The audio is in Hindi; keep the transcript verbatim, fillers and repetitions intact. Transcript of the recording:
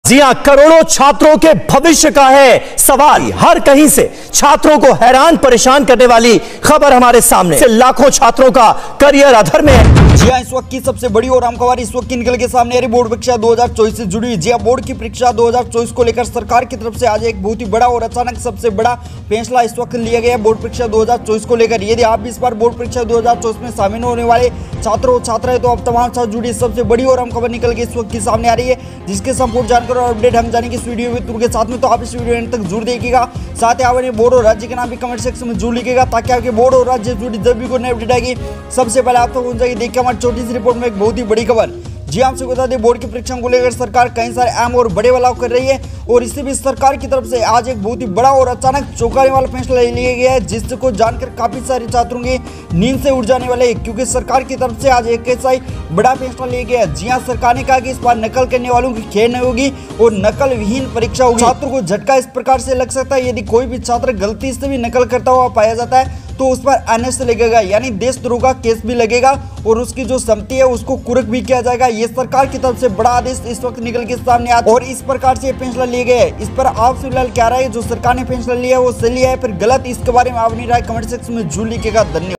जी हां, करोड़ों छात्रों के भविष्य का है सवाल। हर कहीं से छात्रों को हैरान परेशान करने वाली खबर हमारे सामने से लाखों छात्रों का करियर अधर में है। जी हां, इस वक्त की सबसे बड़ी और अहम खबर इस वक्त की निकल के सामने आ रही बोर्ड परीक्षा दो हज़ार चौबीस से जुड़ी हुई। जी हां, बोर्ड की परीक्षा दो हज़ार चौबीस को लेकर सरकार की तरफ से आज एक बहुत ही बड़ा और अचानक सबसे बड़ा फैसला इस वक्त लिया गया है बोर्ड परीक्षा दो हज़ार चौबीस को लेकर। यदि आप इस बार बोर्ड परीक्षा दो हज़ार चौबीस में शामिल होने वाले छात्रों छात्राएं तो अब तमाम साथ जुड़ी सबसे बड़ी और अहम खबर निकल के इस वक्त की सामने आ रही है, जिसके संपूर्ण जानकारी और अपडेट हम जानेंगे इस वीडियो में तुर के साथ में। तो आप इस वीडियो एंड तक जरूर देखिएगा। साथ ही आपने बोर्ड और राज्य के नाम भी कमेंट सेक्शन में जरूर लिखिएगा, ताकि आपके बोर्ड और राज्य जुड़ी जब भी कोई नई अपडेट आएगी सबसे पहले आप तक पहुंच जाएगी। देखिए हमारी छोटी सी रिपोर्ट में एक बहुत ही बड़ी खबर। जी आपसे बता दें, बोर्ड की परीक्षाओं को लेकर सरकार कई सारे अहम और बड़े बदलाव कर रही है, और इससे भी सरकार की तरफ से आज एक बहुत ही बड़ा और अचानक चौंकाने वाला फैसला लिया गया है, जिसको जानकर काफी सारे छात्रों की नींद से उड़ जाने वाले हैं, क्योंकि सरकार की तरफ से आज एक ऐसा ही बड़ा फैसला लिया गया है। जी हाँ, सरकार ने कहा कि इस बार नकल करने वालों की खेल नहीं होगी और नकल विहीन परीक्षा होगी। छात्रों को झटका इस प्रकार से लग सकता है, यदि कोई भी छात्र गलती से भी नकल करता हुआ पाया जाता है तो उस पर एन एस लगेगा, यानी देशद्रोह का केस भी लगेगा, और उसकी जो सम्मति है उसको कुर्क भी किया जाएगा। ये सरकार की तरफ से बड़ा आदेश इस वक्त निकल के सामने आता है, और इस प्रकार से फैसला लिया गया है। इस पर आप फिलहाल क्या राय है? जो सरकार ने फैसला लिया है वो सही है फिर गलत, इसके बारे में अपनी राय कमेंट सेक्शन में जरूर लिखिएगा। धन्यवाद।